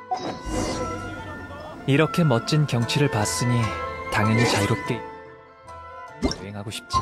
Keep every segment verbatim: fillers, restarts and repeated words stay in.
이렇게 멋진 경치를 봤으니 당연히 자유롭게 여행하고 싶지.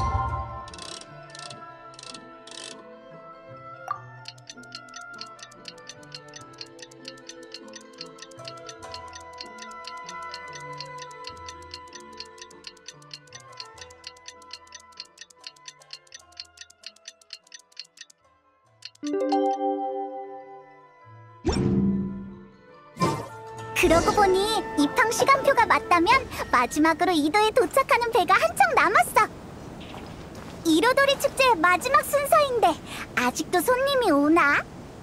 그러고 보니 입항 시간표가 맞다면 마지막으로 이도에 도착하는 배가 한참 남았어. 이로도리 축제의 마지막 순서인데 아직도 손님이 오나?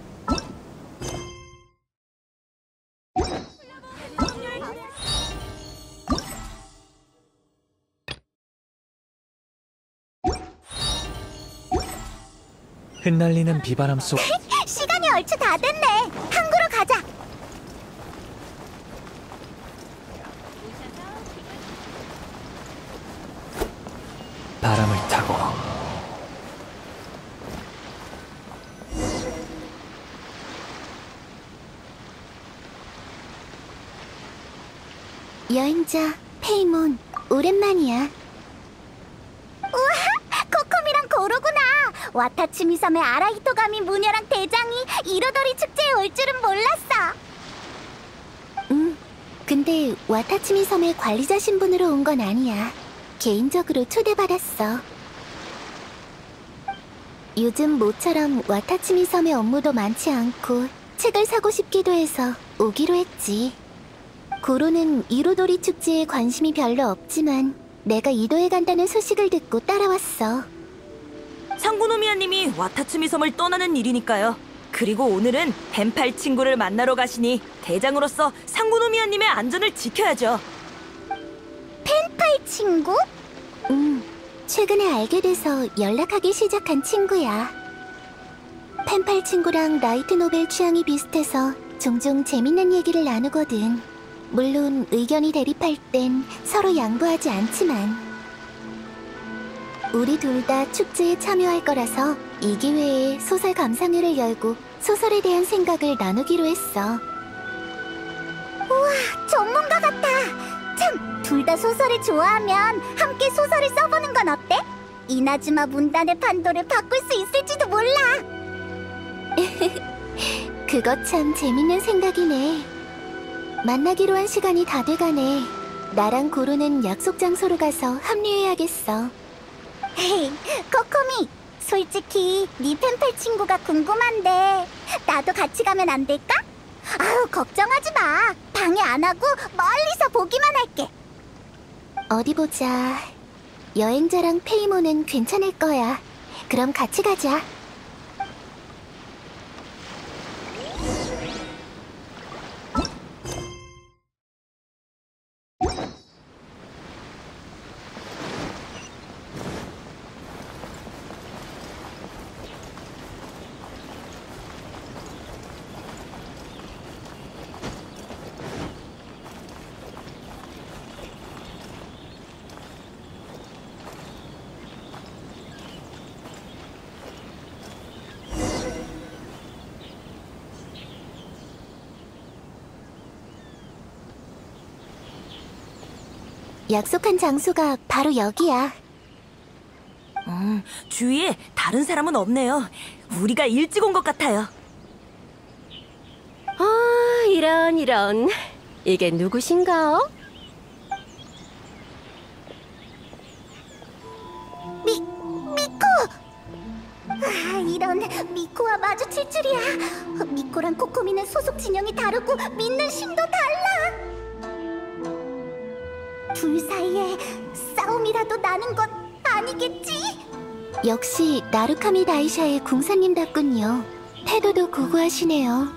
흩날리는 비바람 속 시간이 얼추 다 됐네. 항구로 가자. 바람을 타고 여행자 페이몬, 오랜만이야. 우와, 코코미랑 고로구나. 와타츠미 섬의 아라히토가미 무녀랑 대장이 이로도리 축제에 올 줄은 몰랐어. 응, 근데 와타츠미 섬의 관리자 신분으로 온 건 아니야. 개인적으로 초대받았어. 요즘 모처럼 와타츠미 섬의 업무도 많지 않고 책을 사고 싶기도 해서 오기로 했지. 고로는 이로도리 축제에 관심이 별로 없지만 내가 이도에 간다는 소식을 듣고 따라왔어. 상구노미아님이 와타츠미 섬을 떠나는 일이니까요. 그리고 오늘은 뱀팔 친구를 만나러 가시니 대장으로서 상구노미아님의 안전을 지켜야죠. 펜팔 친구? 응, 최근에 알게 돼서 연락하기 시작한 친구야. 펜팔 친구랑 라이트 노벨 취향이 비슷해서 종종 재밌는 얘기를 나누거든. 물론 의견이 대립할 땐 서로 양보하지 않지만. 우리 둘 다 축제에 참여할 거라서 이 기회에 소설 감상회를 열고 소설에 대한 생각을 나누기로 했어. 우와, 전문가 같아. 참, 둘 다 소설을 좋아하면 함께 소설을 써보는 건 어때? 이나즈마 문단의 판도를 바꿀 수 있을지도 몰라. 그거 참 재밌는 생각이네. 만나기로 한 시간이 다 돼가네. 나랑 고루는 약속 장소로 가서 합류해야겠어. 헤이, 코코미, 솔직히 네 펜팔 친구가 궁금한데 나도 같이 가면 안 될까? 아우, 걱정하지 마. 방해 안 하고 멀리서 보기만 할게. 어디 보자. 여행자랑 페이모는 괜찮을 거야. 그럼 같이 가자. 약속한 장소가 바로 여기야. 음, 주위에 다른 사람은 없네요. 우리가 일찍 온 것 같아요. 아, 이런 이런. 이게 누구신가? 미, 미코! 아, 이런, 미코와 마주칠 줄이야. 미코랑 코코미는 소속 진영이 다르고 믿는 신도 달라. 둘 사이에 싸움이라도 나는 건 아니겠지? 역시 나루카미 다이샤의 궁사님답군요. 태도도 고고하시네요.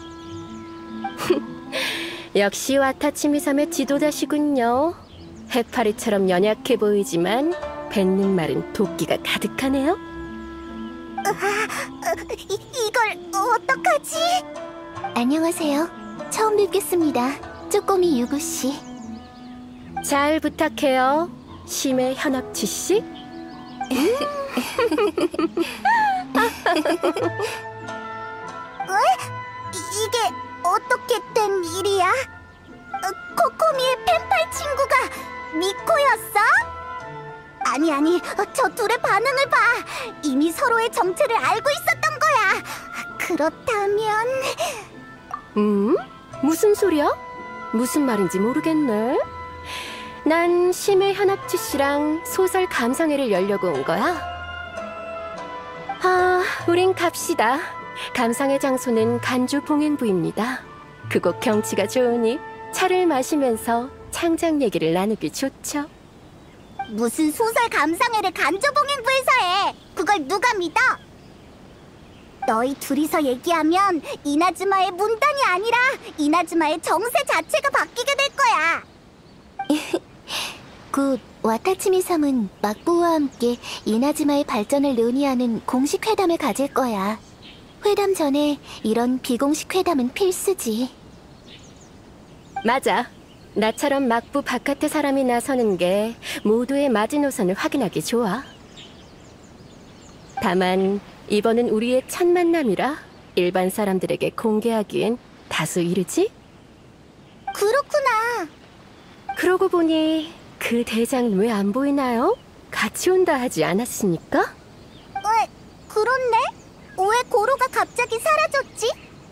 역시 와타치미 섬의 지도자시군요. 해파리처럼 연약해 보이지만 뱉는 말은 도끼가 가득하네요. 아, 이, 이걸 어떡하지? 안녕하세요. 처음 뵙겠습니다. 쪼꼬미 유구씨. 잘 부탁해요, 심해 현악지씨. 왜? 이, 이게 어떻게 된 일이야? 미코였어? 아니 아니, 저 둘의 반응을 봐. 이미 서로의 정체를 알고 있었던 거야. 그렇다면... 음? 무슨 소리야? 무슨 말인지 모르겠네. 난 심해 현악지 씨랑 소설 감상회를 열려고 온 거야. 아, 우린 갑시다. 감상회 장소는 간주 봉행부입니다. 그곳 경치가 좋으니 차를 마시면서 창작 얘기를 나누기 좋죠. 무슨 소설 감상회를 간조봉행부에서 해? 그걸 누가 믿어? 너희 둘이서 얘기하면 이나즈마의 문단이 아니라 이나즈마의 정세 자체가 바뀌게 될 거야. 곧 와타치미 섬은 막부와 함께 이나즈마의 발전을 논의하는 공식 회담을 가질 거야. 회담 전에 이런 비공식 회담은 필수지. 맞아. 나처럼 막부 바깥의 사람이 나서는 게 모두의 마지노선을 확인하기 좋아. 다만 이번은 우리의 첫 만남이라 일반 사람들에게 공개하기엔 다소 이르지? 그렇구나. 그러고 보니 그 대장 왜 안 보이나요? 같이 온다 하지 않았습니까? 왜, 그렇네? 왜 고로가 갑자기 사라졌지?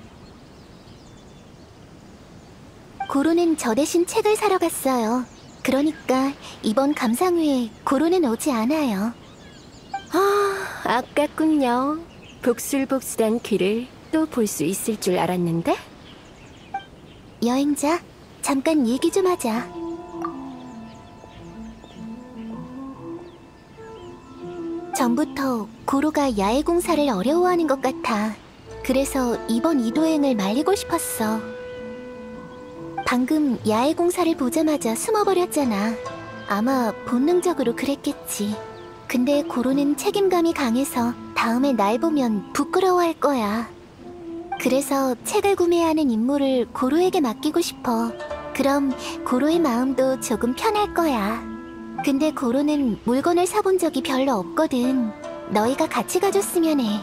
고로는 저 대신 책을 사러 갔어요. 그러니까 이번 감상회에 고로는 오지 않아요. 아, 아깝군요. 복슬복슬한 귀를 또 볼 수 있을 줄 알았는데? 여행자, 잠깐 얘기 좀 하자. 전부터 고로가 야외 공사를 어려워하는 것 같아. 그래서 이번 이도행을 말리고 싶었어. 방금 야외 공사를 보자마자 숨어버렸잖아. 아마 본능적으로 그랬겠지. 근데 고로는 책임감이 강해서 다음에 날 보면 부끄러워할 거야. 그래서 책을 구매하는 임무를 고로에게 맡기고 싶어. 그럼 고로의 마음도 조금 편할 거야. 근데 고로는 물건을 사본 적이 별로 없거든. 너희가 같이 가줬으면 해.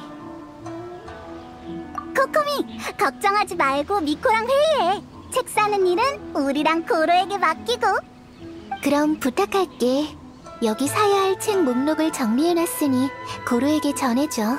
코코미, 걱정하지 말고 미코랑 회의해. 책 사는 일은 우리랑 고로에게 맡기고. 그럼 부탁할게. 여기 사야 할 책 목록을 정리해놨으니 고로에게 전해줘.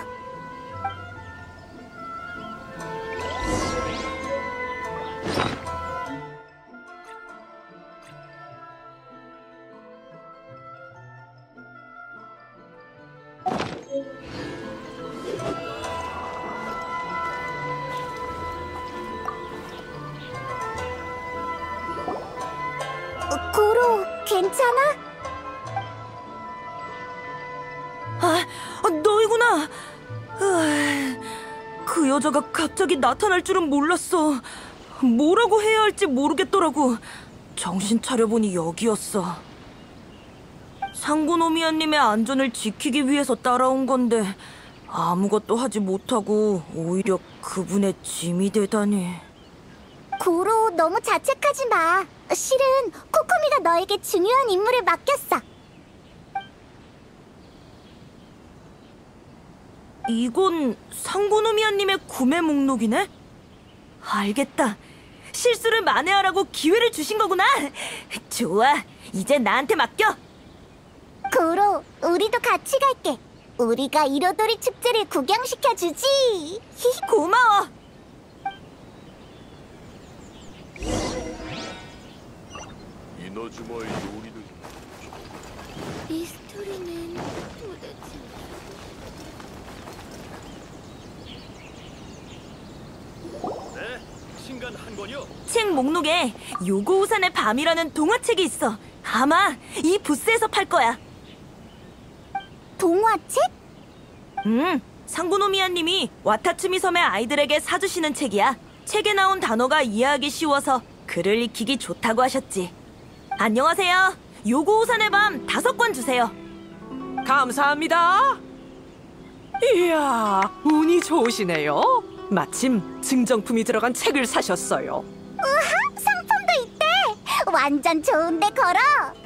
고로, 괜찮아? 아, 아, 너희구나. 으아, 그 여자가 갑자기 나타날 줄은 몰랐어. 뭐라고 해야 할지 모르겠더라고. 정신 차려보니 여기였어. 상고노미아님의 안전을 지키기 위해서 따라온 건데 아무것도 하지 못하고 오히려 그분의 짐이 되다니. 고로, 너무 자책하지 마. 실은 코코미가 너에게 중요한 임무를 맡겼어. 이건 상고노미아님의 구매 목록이네? 알겠다. 실수를 만회하라고 기회를 주신 거구나. 좋아, 이제 나한테 맡겨. 고로, 우리도 같이 갈게. 우리가 이로도리 축제를 구경시켜주지. 고마워. 이너즈마의 요리도 이 스토리는 도대체... 네, 신간 한 권이요. 책 목록에 요고우산의 밤이라는 동화책이 있어. 아마 이 부스에서 팔 거야. 동화책? 음, 상고노미아님이 와타츠미 섬의 아이들에게 사주시는 책이야. 책에 나온 단어가 이해하기 쉬워서 글을 익히기 좋다고 하셨지. 안녕하세요. 요고우산의 밤 다섯 권 주세요. 감사합니다. 이야, 운이 좋으시네요. 마침 증정품이 들어간 책을 사셨어요. 우와, 상품도 있대. 완전 좋은데, 걸어.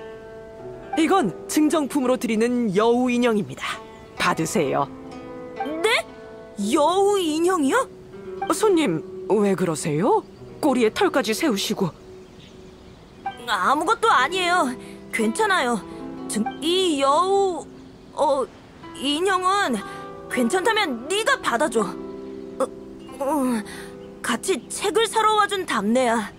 이건 증정품으로 드리는 여우 인형입니다. 받으세요. 네? 여우 인형이요? 손님, 왜 그러세요? 꼬리에 털까지 세우시고. 아무것도 아니에요. 괜찮아요. 즉, 이 여우... 어... 인형은 괜찮다면 네가 받아줘. 어, 어, 같이 책을 사러 와준 답네야.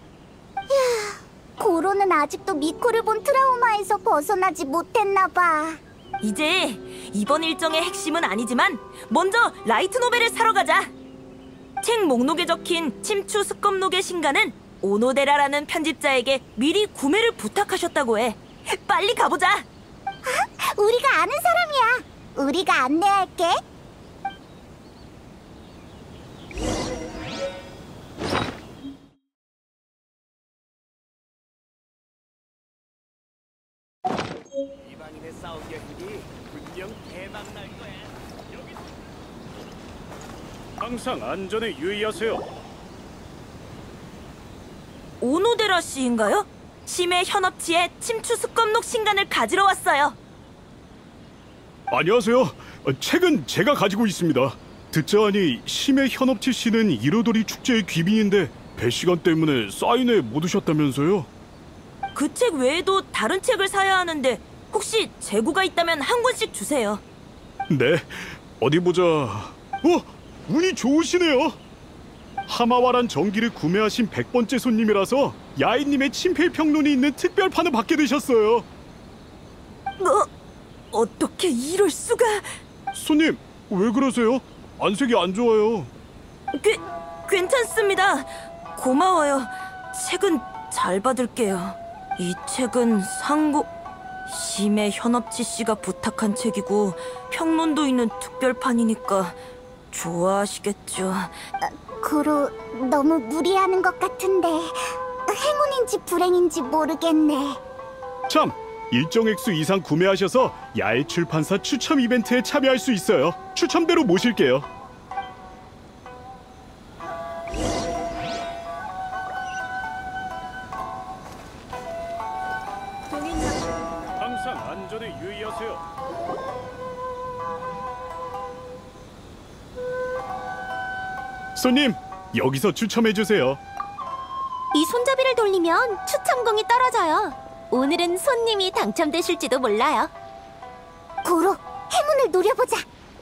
고로는 아직도 미코를 본 트라우마에서 벗어나지 못했나 봐. 이제 이번 일정의 핵심은 아니지만 먼저 라이트 노벨을 사러 가자. 책 목록에 적힌 침추 습검록의 신간은 오노데라라는 편집자에게 미리 구매를 부탁하셨다고 해. 빨리 가보자. 우리가 아는 사람이야. 우리가 안내할게. 이방인의 싸움 여행이 분명 대박 날 거야. 여기 항상 안전에 유의하세요. 오노데라 씨인가요? 심해 현업치의 침추 습검록 신간을 가지러 왔어요. 안녕하세요. 어, 책은 제가 가지고 있습니다. 듣자하니 심해 현업치 씨는 이로도리 축제의 귀빈인데 배 시간 때문에 사인회 못 오셨다면서요? 그 책 외에도 다른 책을 사야 하는데 혹시 재고가 있다면 한 권씩 주세요. 네, 어디 보자. 어, 운이 좋으시네요. 하마와란 전기를 구매하신 백 번째 손님이라서 야인님의 친필 평론이 있는 특별판을 받게 되셨어요. 어? 어떻게 이럴 수가? 손님, 왜 그러세요? 안색이 안 좋아요. 꽤, 괜찮습니다. 고마워요. 책은 잘 받을게요. 이 책은 상고... 심해 현업치 씨가 부탁한 책이고 평론도 있는 특별판이니까 좋아하시겠죠. 고로, 너무 무리하는 것 같은데 행운인지 불행인지 모르겠네. 참, 일정 액수 이상 구매하셔서 야외 출판사 추첨 이벤트에 참여할 수 있어요. 추첨대로 모실게요. 항상 안전에 유의하세요. 손님, 여기서 추첨해주세요. 이 손잡이를 돌리면 추첨공이 떨어져요. 오늘은 손님이 당첨되실지도 몰라요. 고로, 행운을 노려보자.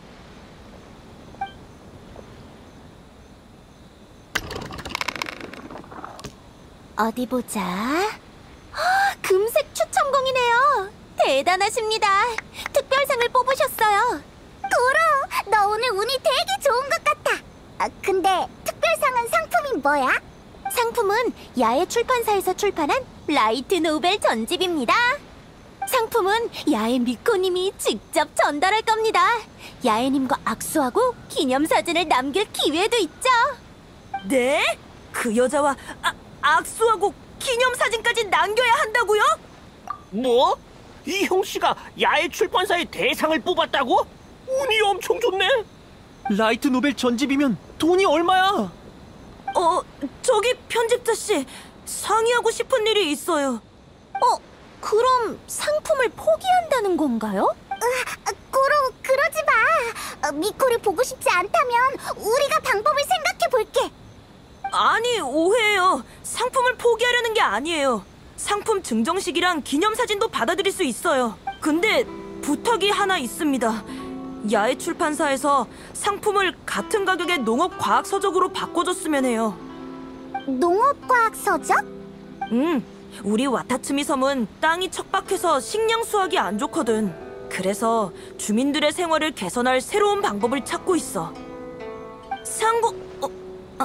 어디 보자. 허, 금색 추첨공이네요. 대단하십니다. 특별상을 뽑으셨어요. 고로, 너 오늘 운이 되게 좋은 것 같아. 아, 근데 특별상은 상품이 뭐야? 상품은 야외 출판사에서 출판한 라이트 노벨 전집입니다. 상품은 야외 미코님이 직접 전달할 겁니다. 야외님과 악수하고 기념사진을 남길 기회도 있죠. 네? 그 여자와 아, 악수하고 기념사진까지 남겨야 한다고요? 뭐? 이 형씨가 야외 출판사의 대상을 뽑았다고? 운이 엄청 좋네. 라이트 노벨 전집이면 돈이 얼마야? 어, 저기 편집자 씨, 상의하고 싶은 일이 있어요. 어, 그럼 상품을 포기한다는 건가요? 으, 고로, 그러지 마. 어, 미코를 보고 싶지 않다면 우리가 방법을 생각해 볼게. 아니, 오해예요. 상품을 포기하려는 게 아니에요. 상품 증정식이랑 기념사진도 받아들일 수 있어요. 근데 부탁이 하나 있습니다. 야외 출판사에서 상품을 같은 가격의 농업과학서적으로 바꿔줬으면 해요. 농업과학 서적? 응, 우리 와타츠미 섬은 땅이 척박해서 식량 수확이 안 좋거든. 그래서 주민들의 생활을 개선할 새로운 방법을 찾고 있어. 상고... 어, 아,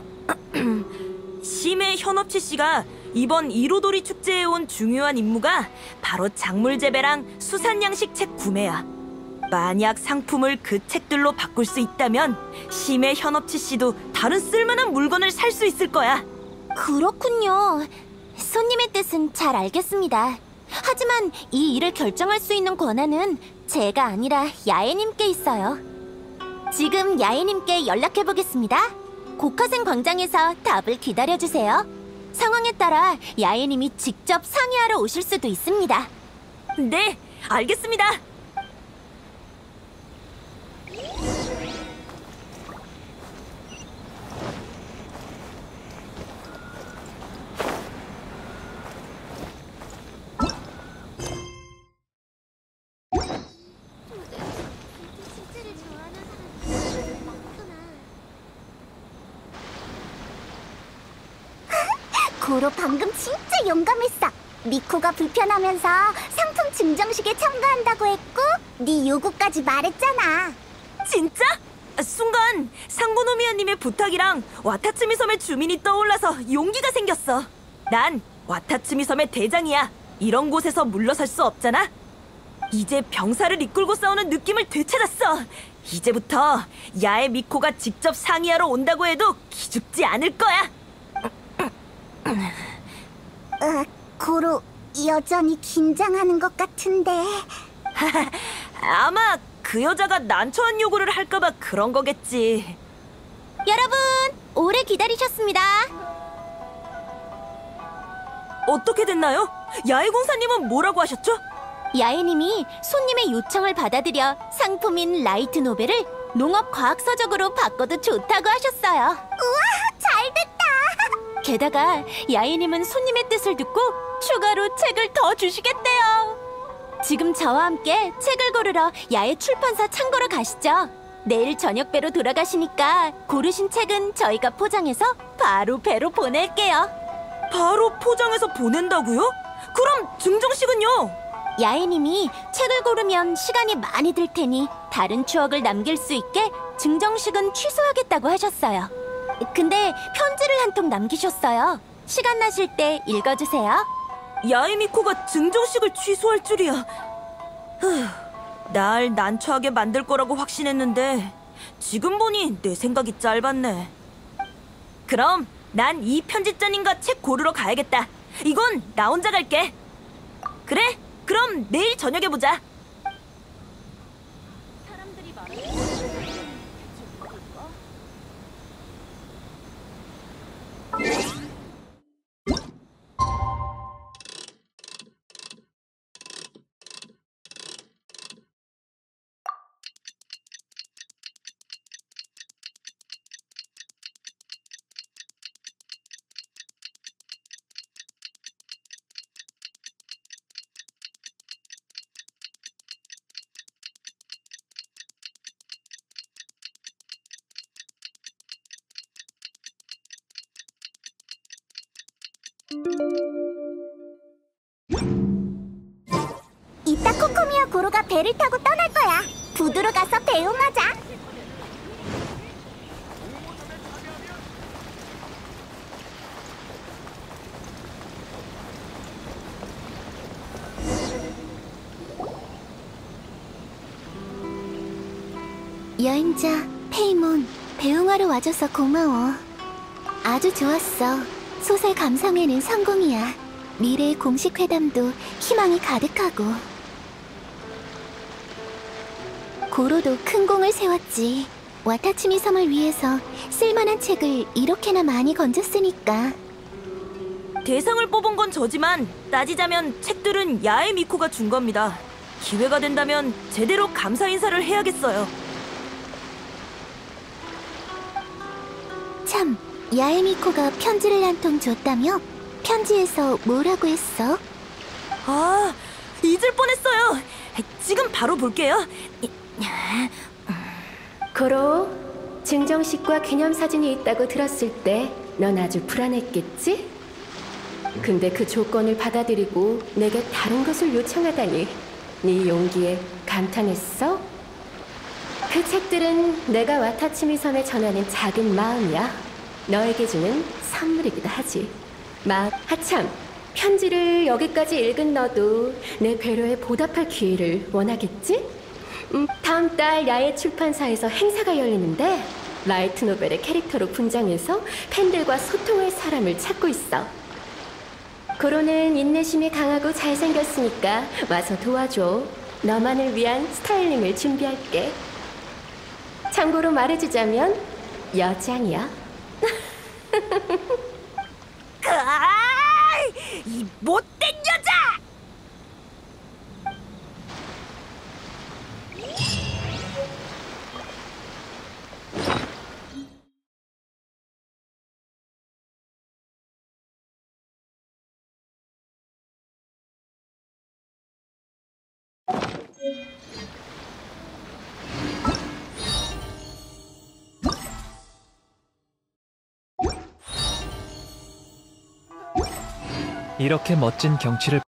심해 현업치 씨가 이번 이로도리 축제에 온 중요한 임무가 바로 작물 재배랑 수산 양식 책 구매야. 만약 상품을 그 책들로 바꿀 수 있다면 심해 현업치 씨도 다른 쓸만한 물건을 살 수 있을 거야. 그렇군요. 손님의 뜻은 잘 알겠습니다. 하지만 이 일을 결정할 수 있는 권한은 제가 아니라 야애님께 있어요. 지금 야애님께 연락해보겠습니다. 고카생 광장에서 답을 기다려주세요. 상황에 따라 야애님이 직접 상의하러 오실 수도 있습니다. 네, 알겠습니다. 고로 방금 진짜 용감했어. 미코가 불편하면서 상품 증정식에 참가한다고 했고 네 요구까지 말했잖아. 진짜? 순간 상고노미아님의 부탁이랑 와타츠미 섬의 주민이 떠올라서 용기가 생겼어. 난 와타츠미 섬의 대장이야. 이런 곳에서 물러설 수 없잖아. 이제 병사를 이끌고 싸우는 느낌을 되찾았어. 이제부터 야의 미코가 직접 상의하러 온다고 해도 기죽지 않을 거야. 으, 고로 여전히 긴장하는 것 같은데. 아마 그 여자가 난처한 요구를 할까봐 그런 거겠지. 여러분, 오래 기다리셨습니다. 어떻게 됐나요? 야외공사님은 뭐라고 하셨죠? 야애님이 손님의 요청을 받아들여 상품인 라이트 노벨을 농업과학서적으로 바꿔도 좋다고 하셨어요. 우와, 잘됐다. 게다가 야애님은 손님의 뜻을 듣고 추가로 책을 더 주시겠대요. 지금 저와 함께 책을 고르러 야외 출판사 창고로 가시죠. 내일 저녁 배로 돌아가시니까 고르신 책은 저희가 포장해서 바로 배로 보낼게요. 바로 포장해서 보낸다고요? 그럼 증정식은요? 야애님이 책을 고르면 시간이 많이 들 테니 다른 추억을 남길 수 있게 증정식은 취소하겠다고 하셨어요. 근데 편지를 한 통 남기셨어요. 시간 나실 때 읽어주세요. 야에미코가 증정식을 취소할 줄이야. 후, 날 난처하게 만들 거라고 확신했는데 지금 보니 내 생각이 짧았네. 그럼 난 이 편집자님과 책 고르러 가야겠다. 이건 나 혼자 갈게. 그래? 그럼 내일 저녁에 보자. 이따 코코미와 고로가 배를 타고 떠날 거야. 부두로 가서 배웅하자. 여행자 페이몬, 배웅하러 와줘서 고마워. 아주 좋았어. 소설 감상회는 성공이야. 미래의 공식 회담도 희망이 가득하고. 고로도 큰 공을 세웠지. 와타츠미 섬을 위해서 쓸만한 책을 이렇게나 많이 건졌으니까. 대상을 뽑은 건 저지만 따지자면 책들은 야에미코가 준 겁니다. 기회가 된다면 제대로 감사 인사를 해야겠어요. 참, 야에미코가 편지를 한 통 줬다며? 편지에서 뭐라고 했어? 아, 잊을 뻔했어요. 지금 바로 볼게요. 고로, 증정식과 기념사진이 있다고 들었을 때 넌 아주 불안했겠지? 근데 그 조건을 받아들이고 내게 다른 것을 요청하다니 네 용기에 감탄했어? 그 책들은 내가 와타츠미 섬에 전하는 작은 마음이야. 너에게 주는 선물이기도 하지. 마, 하참, 편지를 여기까지 읽은 너도 내 배려에 보답할 기회를 원하겠지? 음, 다음 달 야외 출판사에서 행사가 열리는데 라이트 노벨의 캐릭터로 분장해서 팬들과 소통할 사람을 찾고 있어. 고로는 인내심이 강하고 잘생겼으니까 와서 도와줘. 너만을 위한 스타일링을 준비할게. 참고로 말해주자면 여장이야. 아, 이 못된 여자! 이렇게 멋진 경치를